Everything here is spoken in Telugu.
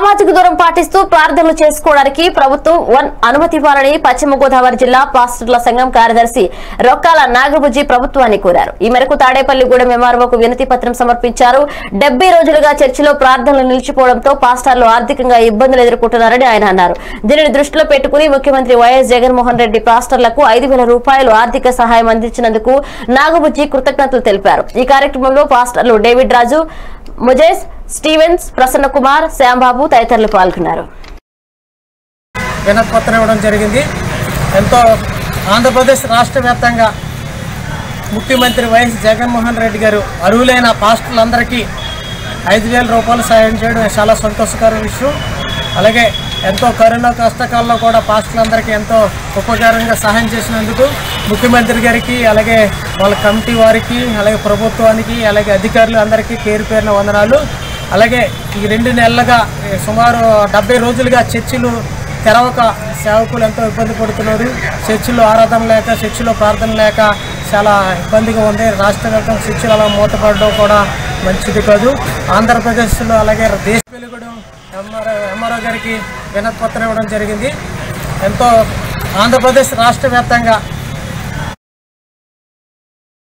సామాజిక దూరం పాటిస్తూ ప్రార్థనలు చేసుకోవడానికి ప్రభుత్వం అనుమతి ఇవ్వాలని పశ్చిమ గోదావరి జిల్లా పాస్టర్ల సంఘం కార్యదర్శి రొక్కాల నాగబుజ్జి ప్రభుత్వాన్ని కోరారు. ఈ మేరకు తాడేపల్లిగూడెం ఎంఆర్ఓకు వినతి పత్రం సమర్పించారు. 70 రోజులుగా చర్చిలో ప్రార్థనలు నిలిచిపోవడంతో పాస్టర్లు ఆర్థికంగా ఇబ్బందులు ఎదుర్కొంటున్నారని ఆయన అన్నారు. దీనిని దృష్టిలో పెట్టుకుని ముఖ్యమంత్రి వైఎస్ జగన్మోహన్ రెడ్డి పాస్టర్లకు 5,000 రూపాయలు ఆర్థిక సహాయం అందించినందుకు నాగబుజ్జి కృతజ్ఞతలు తెలిపారు. ఈ కార్యక్రమంలో పాస్టర్లు David Raju, Moses, Stevens, Prasanna Kumar, Shyambabu తదితరులు పాల్గొన్నారు. వినతి పత్రం ఇవ్వడం జరిగింది. ఎంతో ఆంధ్రప్రదేశ్ రాష్ట్ర వ్యాప్తంగా ముఖ్యమంత్రి వైఎస్ జగన్మోహన్ రెడ్డి గారు అర్హులైన పాస్టర్లందరికీ 5,000 రూపాయలు సాయం చేయడం చాలా సంతోషకర విషయం. అలాగే ఎంతో కరోనా కష్టకాలంలో కూడా పాస్టర్లందరికీ ఎంతో ఉపకారంగా సహాయం చేసినందుకు ముఖ్యమంత్రి గారికి, అలాగే వాళ్ళ కమిటీ వారికి, అలాగే ప్రభుత్వానికి, అలాగే అధికారులు అందరికీ పేరు పేరున వందనాలు. అలాగే ఈ 2 నెలలుగా సుమారు 70 రోజులుగా చర్చిలు తెరవక సేవకులు ఎంతో ఇబ్బంది పడుతున్నారు. చర్చిలో ఆరాధన లేక, చర్చిలో ప్రార్థన లేక చాలా ఇబ్బందిగా ఉంది. రాష్ట్ర వ్యాప్తంగా చర్చిలు అలా మూతపడడం కూడా మంచిది కాదు. ఆంధ్రప్రదేశ్లో అలాగే దేశపెలుగూడెం ఎంఆర్ఓ గారికి వినతి పత్రం ఇవ్వడం జరిగింది. ఎంతో ఆంధ్రప్రదేశ్ రాష్ట్ర వ్యాప్తంగా